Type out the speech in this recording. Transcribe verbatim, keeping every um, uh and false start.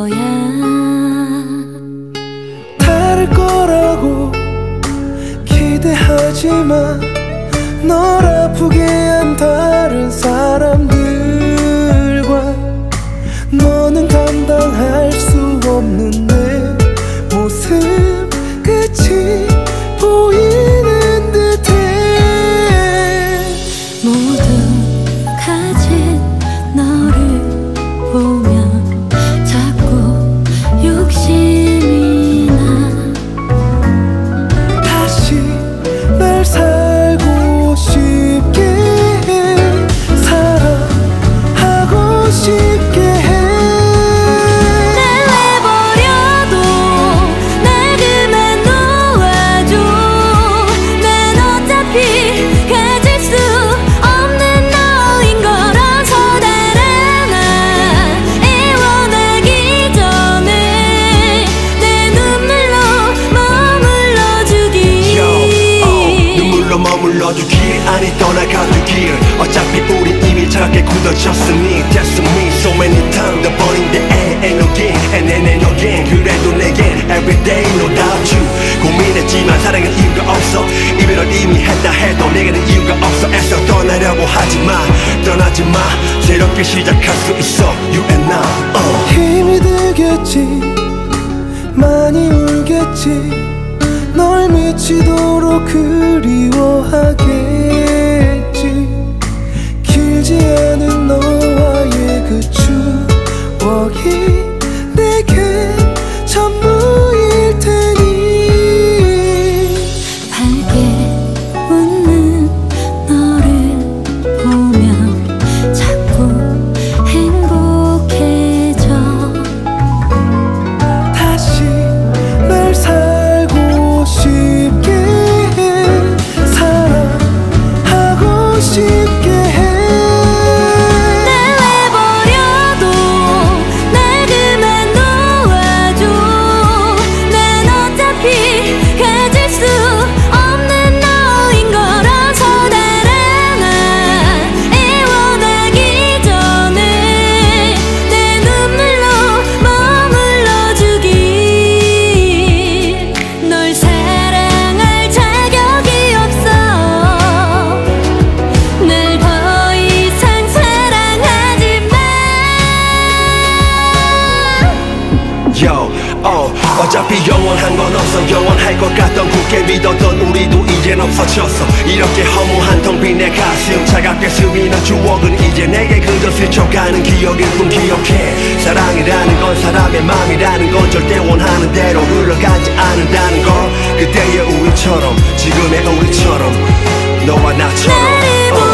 거야. 다를 거라고 기대하지만 널 아프게 한 다른 사람들과 너는 감당할 수 없는 내 모습 끝이 보이는 듯해. 모두 가진 너를 보면 자꾸 욕심이 나. 다시 날 살고 싶게 해. 사랑하고 싶게 해. 머물러주길 아니 떠나가주길 어차피 우린 이미 차갑게 굳어졌으니 That's me so many times 더 버린 데 ain't no gain and ain't no gain. 그래도 내겐 everyday no doubt you. 고민했지만 사랑은 이유가 없어. 이별을 이미 했다 해도 내게는 이유가 없어. 애써 떠나려고 하지마 떠나지마. 새롭게 시작할 수 있어 you and I. uh. 힘이 들겠지 많이 울겠지. 널 미치도록 그리워하겠지. 길지 않은 너와의 그 추억이 내게 전부일 테니. 밝게 웃는 너를 보면 자꾸 행복해져. 다시 날 살고 싶게 해. 사랑하고 싶게 해. 내버려둬 날 그만 놓아줘. 난 어차피 가질 수 없는 너인 거라서 달아나. 애원하기 전에 내 눈물로 머물러주길. 널 사랑할 자격이 없어. 날 더 이상 사랑하지 마. Yo, oh, 어차피 영원한 건 없어. 영원할 것 같던 굳게 믿었던 우리도 이젠 없어졌어. 이렇게 허무한 텅 빈 내 가슴 차갑게 스미는 추억은 이제 내게 그저 스쳐가는 기억일 뿐. 기억해 사랑이라는 건 사람의 맘이라는 건 절대 원하는 대로 흘러가지 않는다는 걸. 그때의 우리처럼 지금의 우리처럼 너와 나처럼. 나를